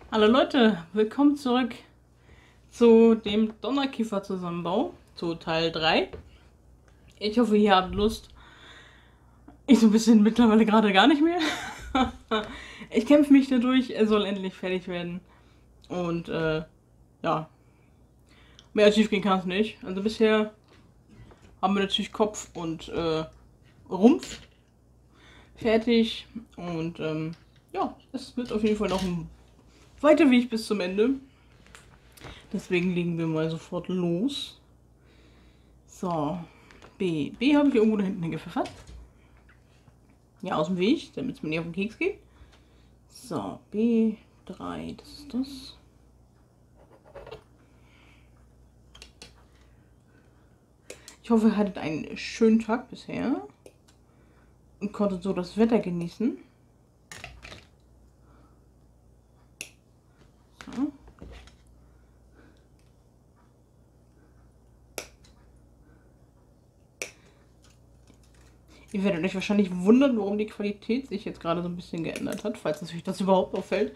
Hallo Leute, willkommen zurück zu dem Donnerkiefer-Zusammenbau, zu Teil 3. Ich hoffe, ihr habt Lust. Ich so ein bisschen mittlerweile gerade gar nicht mehr. Ich kämpfe mich dadurch, er soll endlich fertig werden. Und ja, mehr schief gehen kann es nicht. Also bisher haben wir natürlich Kopf und Rumpf fertig. Und ja, es wird auf jeden Fall noch ein weiter Weg bis zum Ende. Deswegen legen wir mal sofort los. So, B. B habe ich irgendwo da hinten hingepfeffert. Ja, aus dem Weg, damit es mir nicht auf den Keks geht. So, B3, das ist das. Ich hoffe, ihr hattet einen schönen Tag bisher und konntet so das Wetter genießen. So. Ihr werdet euch wahrscheinlich wundern, warum die Qualität sich jetzt gerade so ein bisschen geändert hat, falls euch das überhaupt auffällt.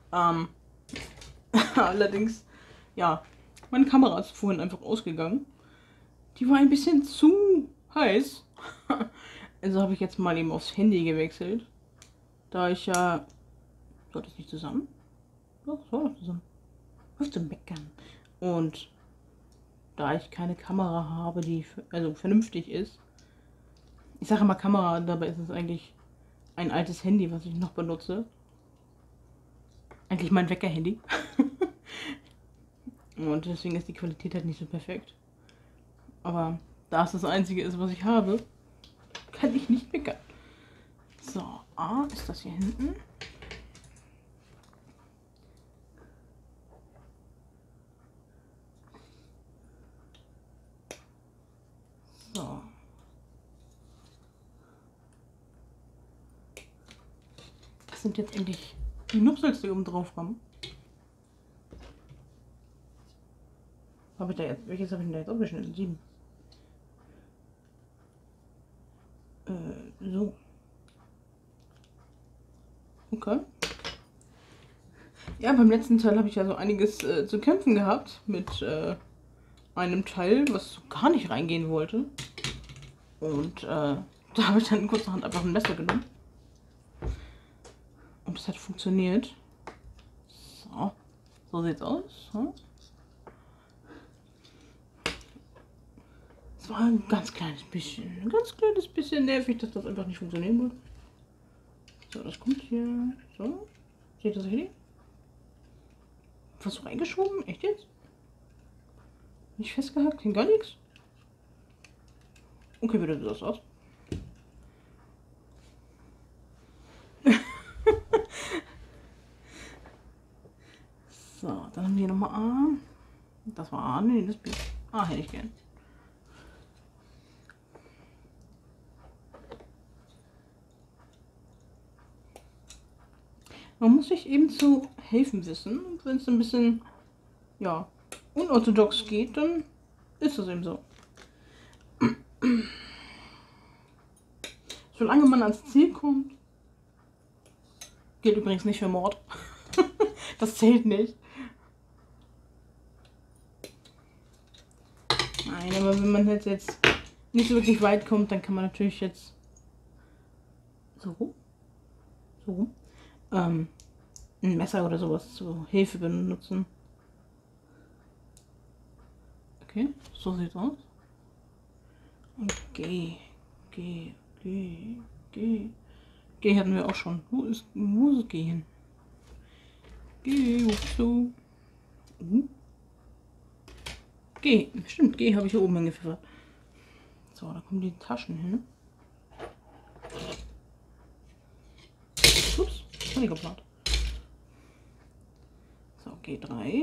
Allerdings, ja, meine Kamera ist vorhin einfach ausgegangen. Die war ein bisschen zu heiß. Also habe ich jetzt mal eben aufs Handy gewechselt. Da ich ja... Soll das nicht zusammen? Doch, soll das zusammen. Was zum Meckern. Und da ich keine Kamera habe, die also vernünftig ist. Ich sage immer Kamera, dabei ist es eigentlich ein altes Handy, was ich noch benutze. Eigentlich mein Wecker-Handy. Und deswegen ist die Qualität halt nicht so perfekt. Aber da es das einzige ist, was ich habe, kann ich nicht meckern. So, A ist das hier hinten. So. Das sind jetzt endlich die Nupsels, die oben drauf kommen. Habe ich da jetzt, welches habe ich denn da jetzt aufgeschnitten? 7. So. Okay. Ja, beim letzten Teil habe ich ja so einiges zu kämpfen gehabt mit einem Teil, was so gar nicht reingehen wollte. Und da habe ich dann kurzerhand einfach ein Messer genommen. Und das hat funktioniert. So, so sieht's aus. Hm? Es war ein ganz kleines bisschen nervig, dass das einfach nicht funktionieren wollte. So, das kommt hier. So, seht ihr das hier? Was so reingeschoben? Echt jetzt? Nicht festgehakt? Gar nichts? Okay, wieder sieht das aus. So, dann haben wir hier nochmal A. Das war A, nee, das B. A hätte ich gern. Man muss sich eben zu helfen wissen. Und wenn es ein bisschen, ja, unorthodox geht, dann ist es eben so. Solange man ans Ziel kommt, gilt übrigens nicht für Mord. Das zählt nicht. Nein, aber wenn man jetzt nicht so wirklich weit kommt, dann kann man natürlich jetzt so rum, ein Messer oder sowas zur Hilfe benutzen. Okay, so sieht's aus. Und G hatten wir auch schon. Wo ist G hin? G, wo bist du? G, stimmt, G habe ich hier oben hingepfeffert. So, da kommen die Taschen hin. Ups, das war nicht geplant. So, G3.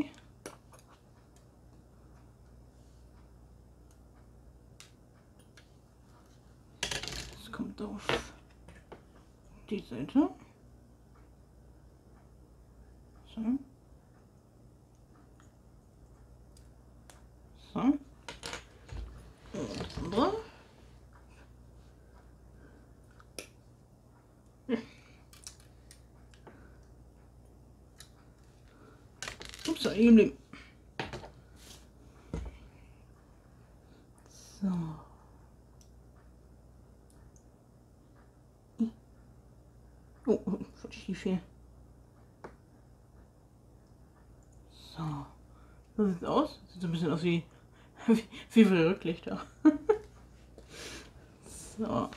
Das kommt auf die Seite. So. So. Und das andere. Ups, da liegen geblieben. So. Oh, völlig schief hier. So. So sieht's aus. Sieht so ein bisschen aus wie viele Rücklichter. So.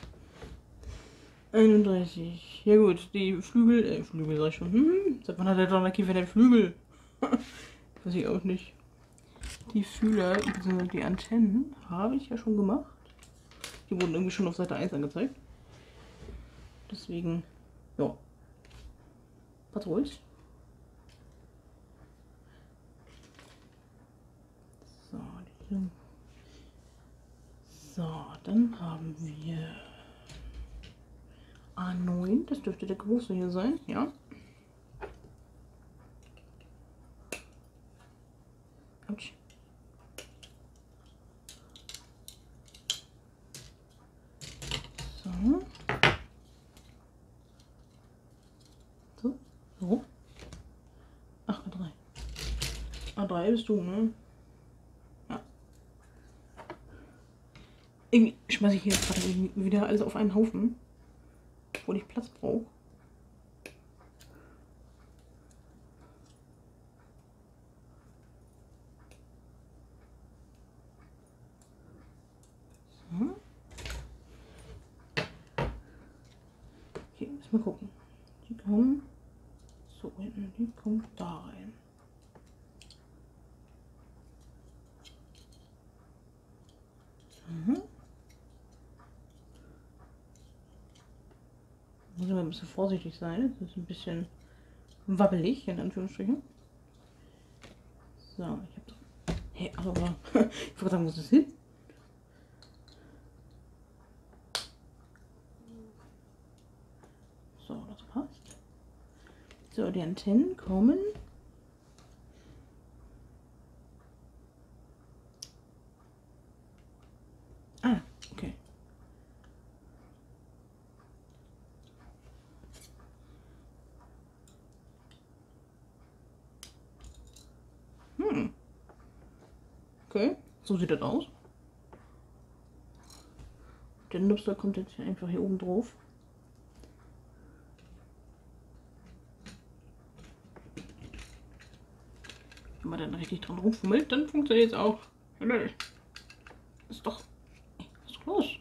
31. Ja gut, die Flügel, Flügel sag ich schon. Seit wann hat der Donnerkiefer den Flügel? Weiß ich auch nicht. Die Fühler, bzw. die Antennen, habe ich ja schon gemacht. Die wurden irgendwie schon auf Seite 1 angezeigt. Deswegen, ja. Was ruhig. So, so, dann haben wir A9. Das dürfte der große hier sein, ja. Autsch. So. So. So. Ach, A3. A3 bist du, ne? Ja. Irgendwie schmeiße ich hier jetzt gerade wieder alles auf einen Haufen, obwohl ich Platz brauche. So. Okay, müssen wir gucken. Die kommen so hinten, die kommt da rein. So. Muss ich mal ein bisschen vorsichtig sein. Das ist ein bisschen wabbelig, in Anführungsstrichen. So, ich hab doch. Hey, aber ich wollte sagen, wo ist das hin? So, das passt. So, die Antennen kommen. Ah, okay. Okay, so sieht das aus. Der Nupster kommt jetzt einfach hier oben drauf. Wenn man dann richtig dran rumfummelt, dann funktioniert es auch. Ist doch. Was ist doch los?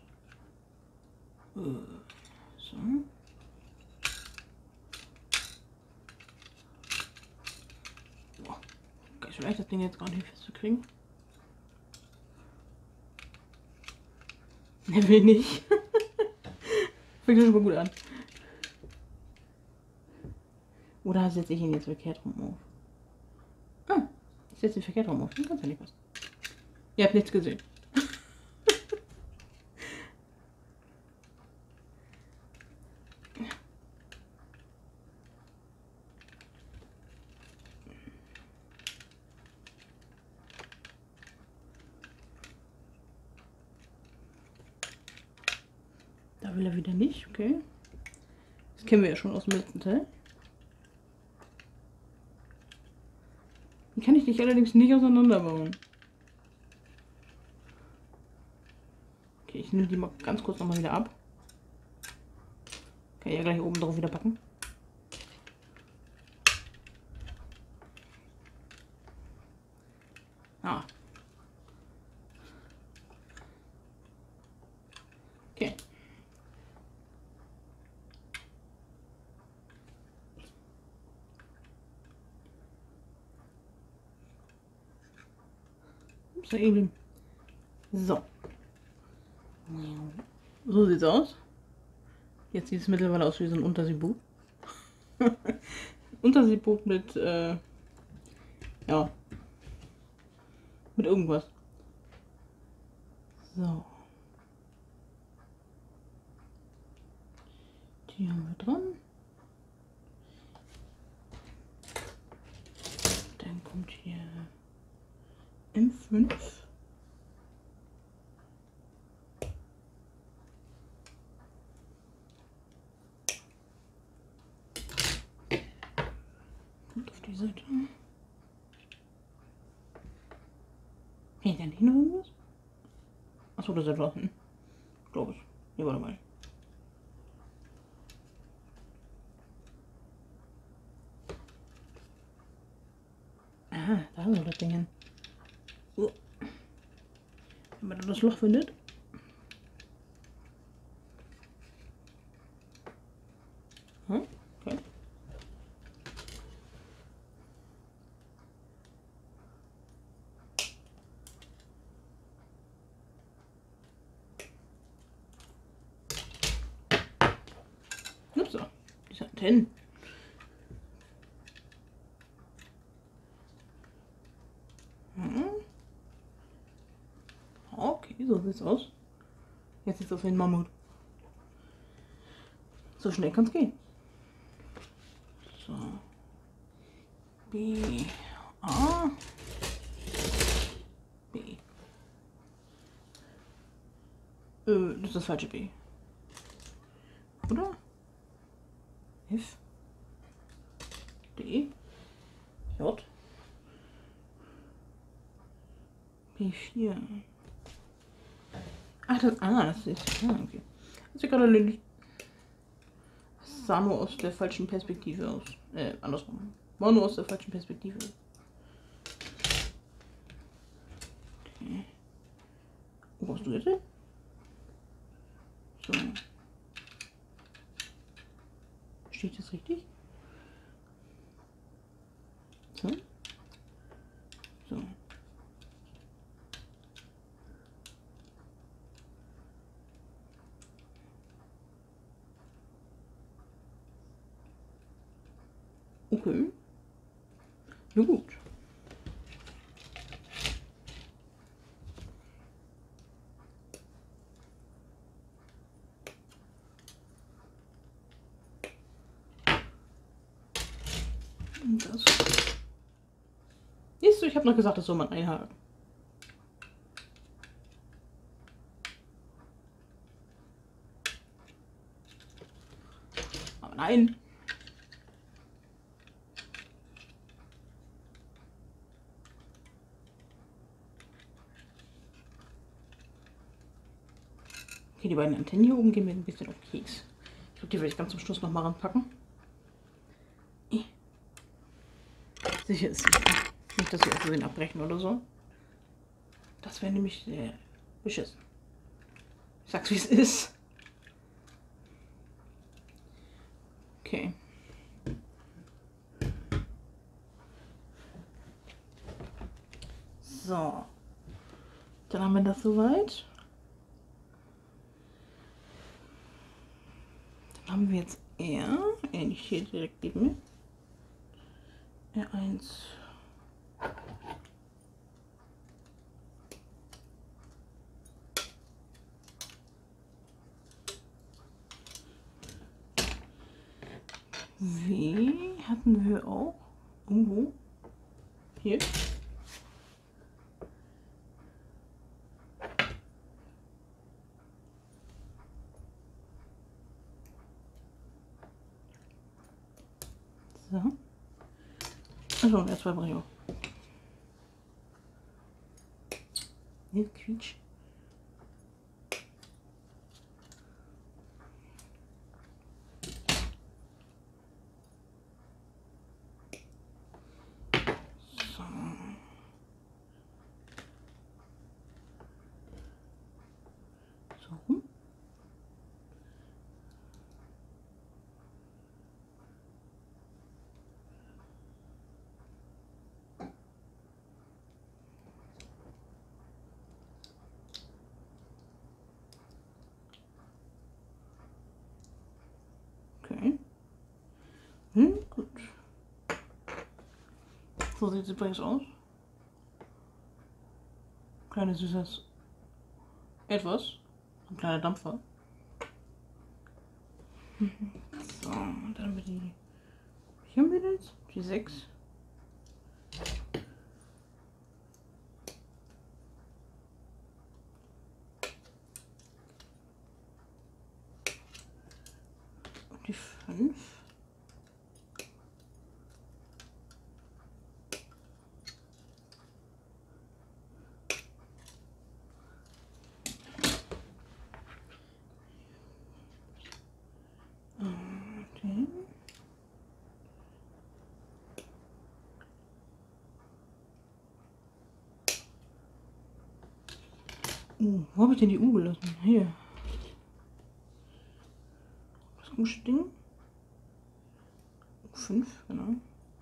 So. Boah, gar nicht so leicht, das Ding jetzt gar nicht festzukriegen. Er will nicht. Fängt schon mal gut an. Oder setze ich ihn jetzt verkehrt rum auf? Ah, ich setze ihn verkehrt rum auf. Dann kann es ja nicht passen. Ihr habt nichts gesehen. Da will er wieder nicht, okay. Das kennen wir ja schon aus dem letzten Teil. Die kann ich dich allerdings nicht auseinanderbauen. Okay, ich nehme die mal ganz kurz nochmal wieder ab. Kann ich ja gleich oben drauf wieder packen. Ah. Okay. So eben. So. So sieht's aus. Jetzt sieht es mittlerweile aus wie so ein Unterseeboot. Unterseeboot mit, ja, mit irgendwas. So. Die haben wir dran. Dann kommt hier M5. Kommt auf die Seite. Geht da nicht noch irgendwas? Achso, das ist etwa. Glaube ich. Hier, warte mal. Ah, da soll das Ding hin. Wenn man das Loch findet. Hm? Okay. Ups, so. Die Antennen. Okay, so sieht's aus. Jetzt sieht's aus wie ein Mammut. So schnell kann's gehen. So. B. A. B. Das ist das falsche B. Oder? F. D. J. B4. Ach, das ist. Ah, okay. Das sieht gerade erledigt. Das sah nur aus der falschen Perspektive aus. Andersrum. War nur aus der falschen Perspektive. Okay. Wo hast du jetzt? So. Steht das richtig? So. So. Okay. Ja gut. Und das. Siehst du, ich habe noch gesagt, das soll man einhaken. Aber nein. Okay, die beiden Antennen hier oben gehen mir ein bisschen auf Keks. Ich glaube, die werde ich ganz zum Schluss noch mal ranpacken. Sicher ist sicher. Nicht, dass sie aus Versehen abbrechen oder so. Das wäre nämlich sehr beschissen. Ich sag's, wie es ist. Okay. So. Dann haben wir das soweit. Dann haben wir jetzt R. Nicht hier direkt neben mir. R1. W hatten wir auch irgendwo. Hier. So. Achso, jetzt zwei Brio. Hier quietsch. So. So rum. Okay. Gut. So sieht es übrigens aus. Kleines süßes Etwas. Ein kleiner Dampfer. So, und dann haben wir die. Hier haben wir jetzt die 6. Und die 5. Wo habe ich denn die U gelassen? Hier. Das komische Ding. U5, genau.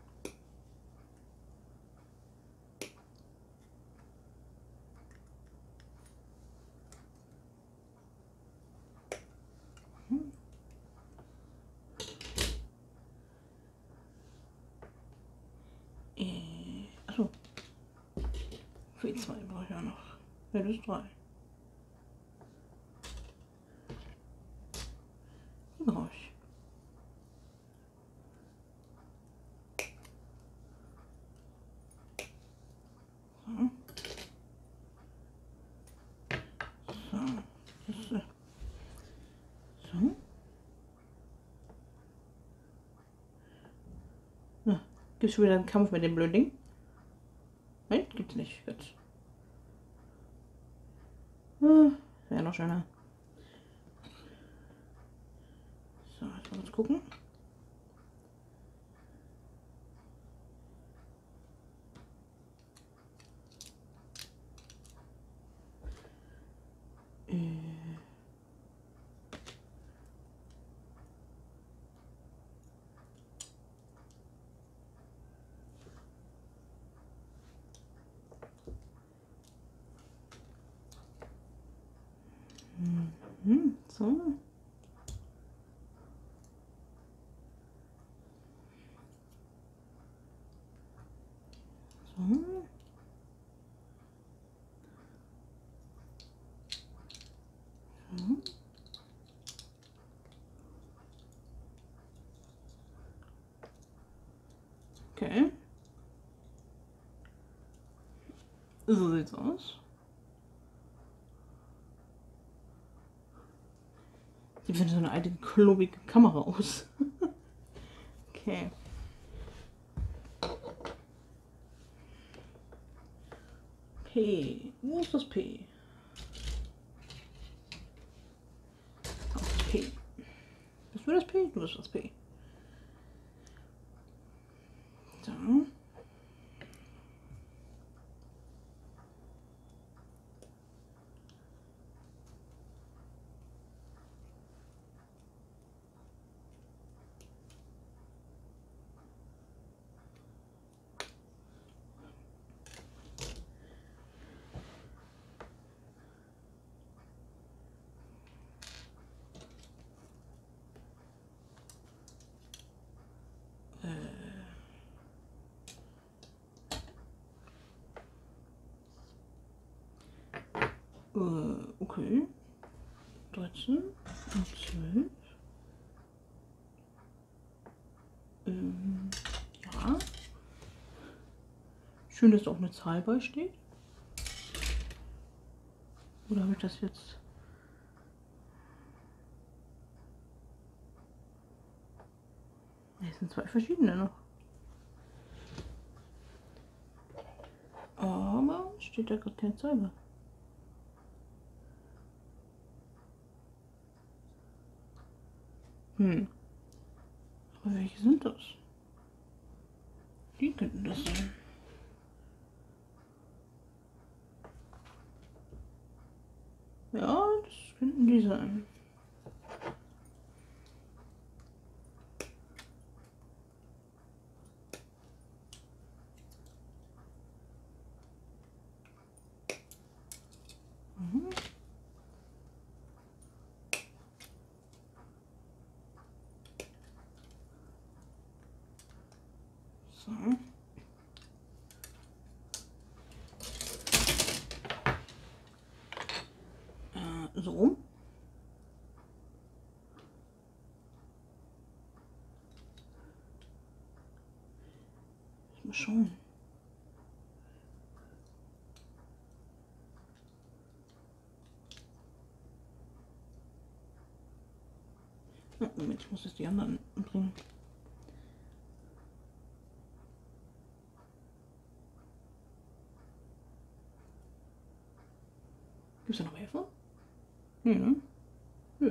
Achso. W2 brauche ich ja noch. Ja, das ist 3. Die brauche ich. So. So. Das ist, so. Ja. Gibt es schon wieder einen Kampf mit dem blöden Ding? Nein, gibt's nicht. Gut. Wäre noch schöner. So, jetzt mal kurz gucken. So. So. Okay. So sieht's aus. Sieht wie so eine alte, klobige Kamera aus. Okay. P. Wo ist das P? Das P. Bist du das P? Du bist das P. So. Okay. 13 und 12. Ja. Schön, dass da auch eine Zahl bei steht. Oder habe ich das jetzt? Es sind 2 verschiedene noch. Aber steht da gerade keine Zahl bei. Aber welche sind das? Die könnten das sein. Ja, das könnten die sein. So. So. Mal schauen. Oh, Moment, ich muss jetzt die anderen bringen. Gibt es da noch Helfer? Nee, ne? Nö.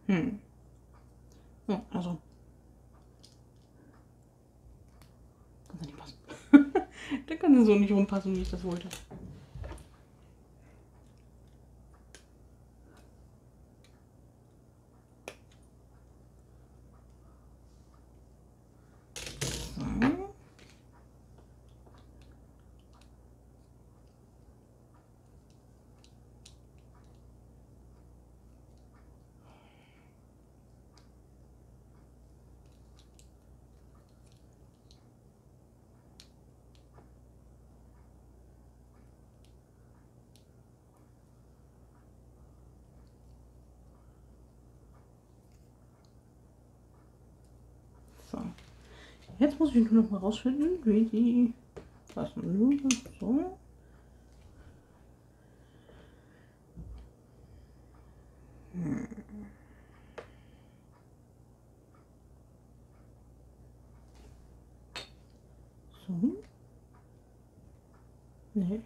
Hm. Ja, also. Kann das nicht passen. Da kann es so nicht rumpassen, wie ich das wollte. So. So. Jetzt muss ich nur noch mal rausfinden, wie die passen. So. So. Nee.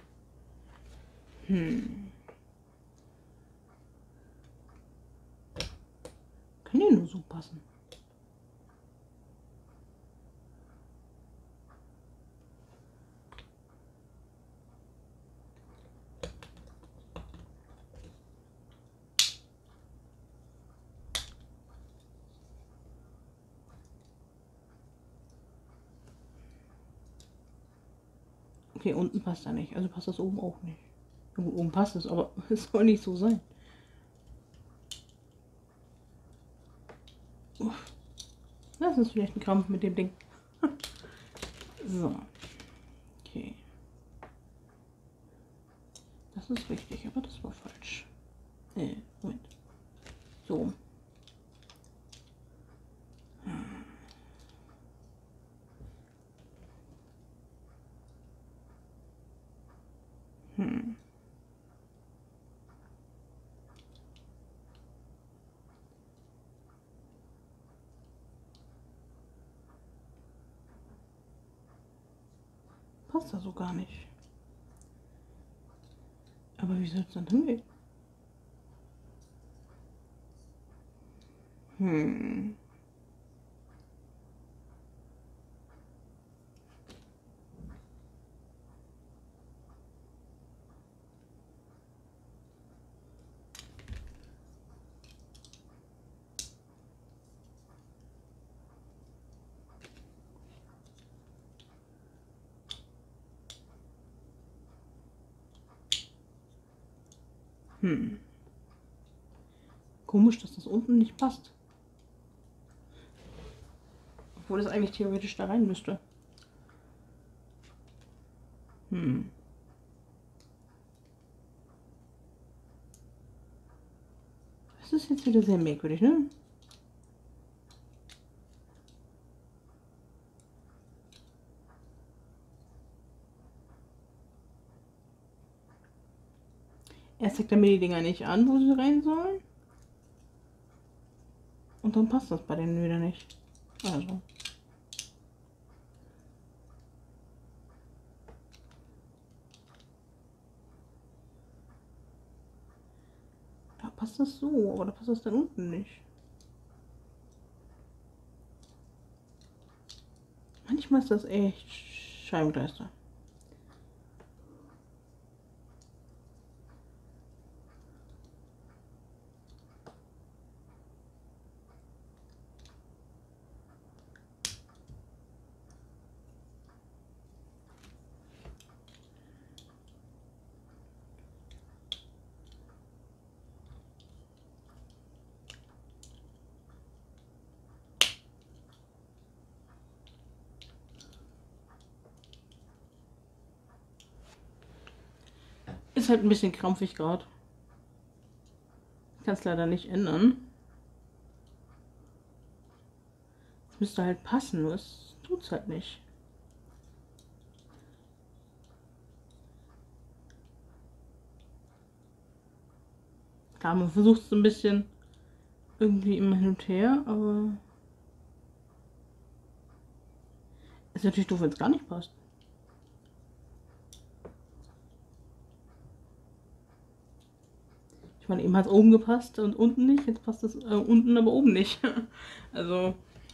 Kann ja nur so passen. Okay, unten passt er nicht. Also passt das oben auch nicht. Ja, gut, oben passt es, aber es soll nicht so sein. Uff. Das ist vielleicht ein Krampf mit dem Ding. So. Okay. Das ist richtig, aber das war falsch. Moment. So. Hm. Passt da so gar nicht. Aber wie soll es dann hingehen? Hm. Hm. Komisch, dass das unten nicht passt. Obwohl es eigentlich theoretisch da rein müsste. Hm. Das ist jetzt wieder sehr merkwürdig, ne? Erst zeigt er mir die Dinger nicht an, wo sie rein sollen. Und dann passt das bei denen wieder nicht. Also. Da passt das so, aber da passt das dann unten nicht. Manchmal ist das echt Scheibengleister. Ist halt ein bisschen krampfig gerade. Ich kann es leider nicht ändern. Es müsste halt passen, nur es tut es halt nicht. Klar, man versucht es ein bisschen irgendwie immer hin und her, aber ist natürlich doof, wenn es gar nicht passt. Ich meine, eben hat es oben gepasst und unten nicht. Jetzt passt es unten, aber oben nicht. Also,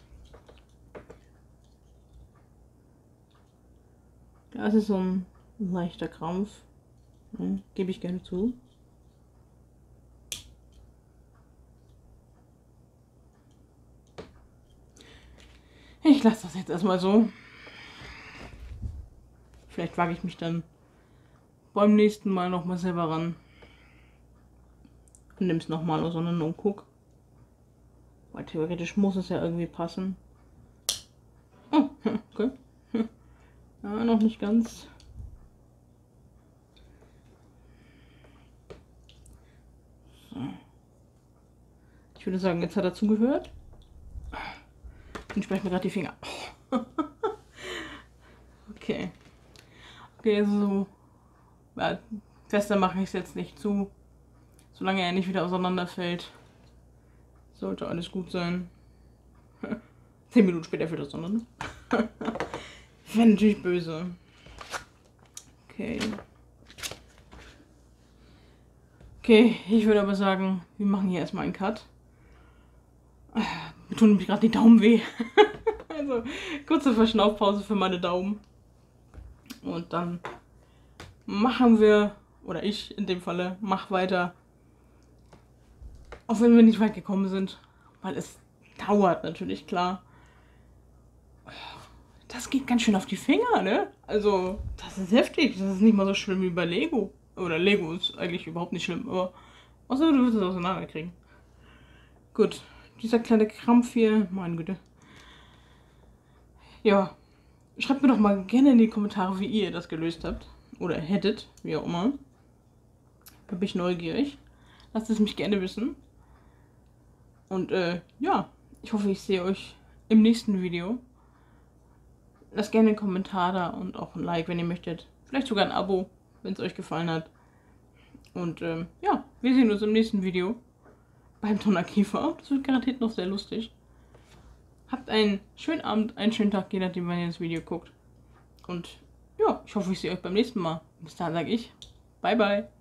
ja, es ist so ein leichter Krampf. Ja, gebe ich gerne zu. Ich lasse das jetzt erstmal so. Vielleicht wage ich mich dann beim nächsten Mal nochmal selber ran. Und nimm es nochmal auseinander und guck. Weil theoretisch muss es ja irgendwie passen. Oh, okay. Ja, noch nicht ganz. So. Ich würde sagen, jetzt hat er zugehört. Und ich breche mir gerade die Finger. Okay. Okay, so. Ja, fester mache ich es jetzt nicht zu. Solange er nicht wieder auseinanderfällt, sollte alles gut sein. 10 Minuten später fällt er auseinander. Wäre natürlich böse. Okay. Okay, ich würde aber sagen, wir machen hier erstmal einen Cut. Mir tun nämlich gerade die Daumen weh. Also, kurze Verschnaufpause für meine Daumen. Und dann machen wir, oder ich in dem Falle, mach weiter. Auch wenn wir nicht weit gekommen sind. Weil es dauert natürlich, klar. Das geht ganz schön auf die Finger, ne? Also, das ist heftig. Das ist nicht mal so schlimm wie bei Lego. Oder Lego ist eigentlich überhaupt nicht schlimm, aber außer du wirst es auseinanderkriegen. Gut, dieser kleine Krampf hier, meine Güte. Ja, schreibt mir doch mal gerne in die Kommentare, wie ihr das gelöst habt. Oder hättet, wie auch immer. Da bin ich neugierig. Lasst es mich gerne wissen. Und ja, ich hoffe, ich sehe euch im nächsten Video. Lasst gerne einen Kommentar da und auch ein Like, wenn ihr möchtet. Vielleicht sogar ein Abo, wenn es euch gefallen hat. Und ja, wir sehen uns im nächsten Video beim Donnerkiefer. Das wird garantiert noch sehr lustig. Habt einen schönen Abend, einen schönen Tag, je nachdem, wann ihr das Video guckt. Und ja, ich hoffe, ich sehe euch beim nächsten Mal. Bis dahin sage ich, bye bye.